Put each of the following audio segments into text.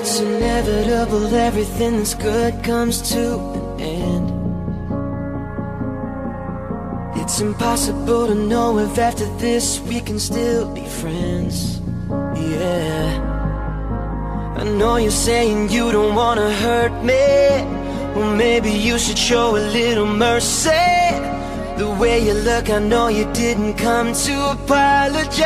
It's inevitable, everything that's good comes to an end. It's impossible to know if after this we can still be friends. Yeah, I know you're saying you don't wanna hurt me. Well, maybe you should show a little mercy. The way you look, I know you didn't come to apologize.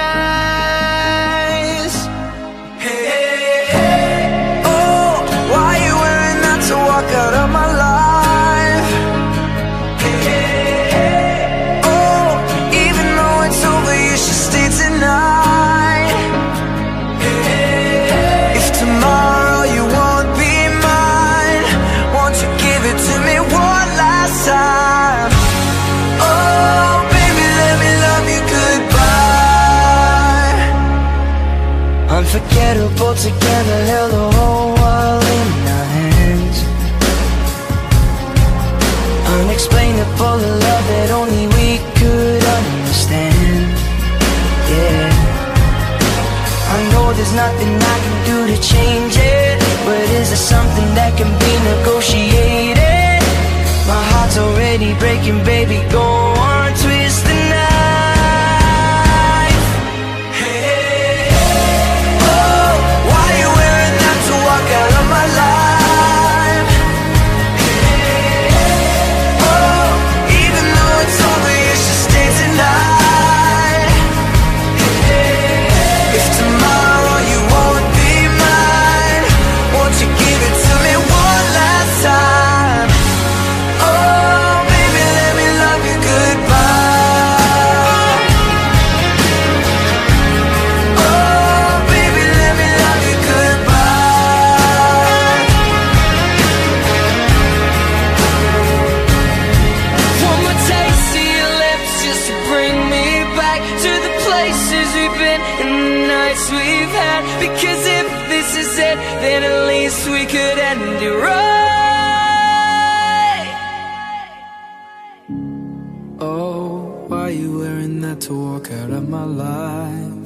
Hey, hey, hey. Oh, why you wearing that to walk out of my life? Hey, hey, hey. Oh, even though it's over, you should stay tonight. Hey, hey, hey. If tomorrow you won't be mine, won't you give it to me one last time? Oh, baby, let me love you goodbye. Unforgettable together, held the whole world in our hands. Unexplainable, the love that only we could understand. Yeah, I know there's nothing I can do to change it, but is there something that can be negotiated? My heart's already breaking, baby, go on, twist the knife. Hey, hey, hey. Oh, why you wearing that to walk out of my life? Hey, hey, hey. Oh, even though it's over, you should stay tonight. Hey, hey, hey. If tomorrow you won't be mine, won't you give it to me one last time? Oh, baby, let me love you goodbye. Oh, baby, let me love you goodbye. One more taste of your lips just to bring me back to the places we've been and the nights we've had. Because if this is it, then at least we could end it right. Oh, why you wearing that to walk out of my life?